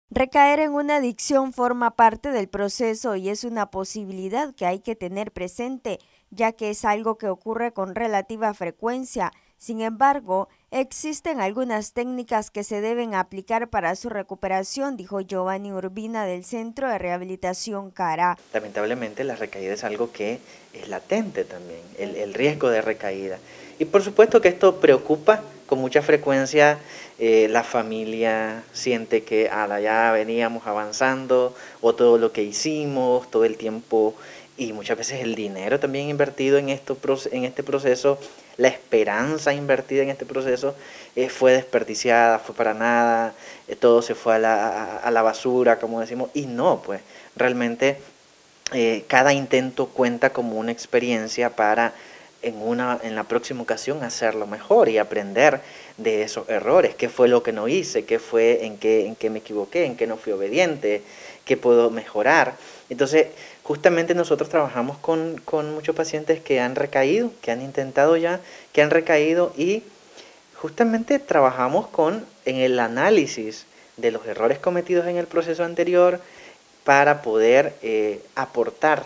Recaer en una adicción forma parte del proceso y es una posibilidad que hay que tener presente, ya que es algo que ocurre con relativa frecuencia. Sin embargo, existen algunas técnicas que se deben aplicar para su recuperación, dijo Giovanni Urbina del Centro de Rehabilitación CARA. Lamentablemente la recaída es algo que es latente también, el riesgo de recaída. Y por supuesto que esto preocupa con mucha frecuencia. La familia siente que ya veníamos avanzando, o todo lo que hicimos, todo el tiempo y muchas veces el dinero también invertido en este proceso, la esperanza invertida en este proceso fue desperdiciada, fue para nada, todo se fue a la basura, como decimos, y no, pues realmente cada intento cuenta como una experiencia para en la próxima ocasión hacerlo mejor y aprender de esos errores, qué fue lo que no hice, qué fue, en qué me equivoqué, en qué no fui obediente, qué puedo mejorar. Entonces, justamente nosotros trabajamos con muchos pacientes que han recaído, que han intentado ya, que han recaído, y justamente trabajamos en el análisis de los errores cometidos en el proceso anterior, para poder aportar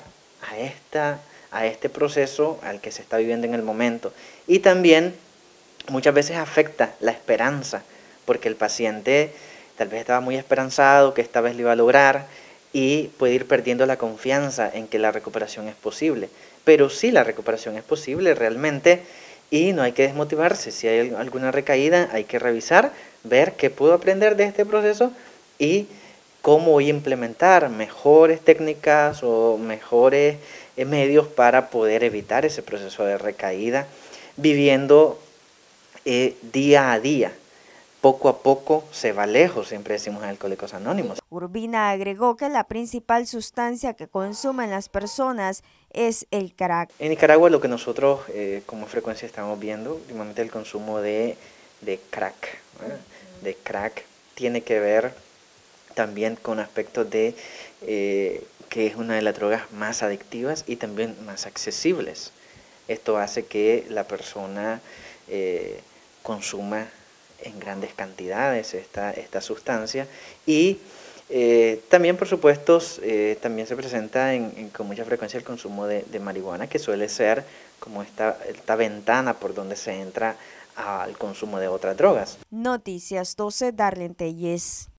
a este proceso al que se está viviendo en el momento. Y también muchas veces afecta la esperanza, porque el paciente tal vez estaba muy esperanzado que esta vez lo iba a lograr y puede ir perdiendo la confianza en que la recuperación es posible. Pero sí, la recuperación es posible realmente, y no hay que desmotivarse. Si hay alguna recaída, hay que revisar, ver qué puedo aprender de este proceso y cómo voy a implementar mejores técnicas o mejores medios para poder evitar ese proceso de recaída, viviendo día a día. Poco a poco se va lejos, siempre decimos en Alcohólicos Anónimos. Urbina agregó que la principal sustancia que consumen las personas es el crack. En Nicaragua lo que nosotros con frecuencia estamos viendo, últimamente el consumo de crack, ¿verdad? De crack tiene que ver también con aspectos de que es una de las drogas más adictivas y también más accesibles. Esto hace que la persona consuma en grandes cantidades esta sustancia, y también, por supuesto, también se presenta con mucha frecuencia el consumo de marihuana, que suele ser como esta ventana por donde se entra al consumo de otras drogas. Noticias 12, Darlene Telles.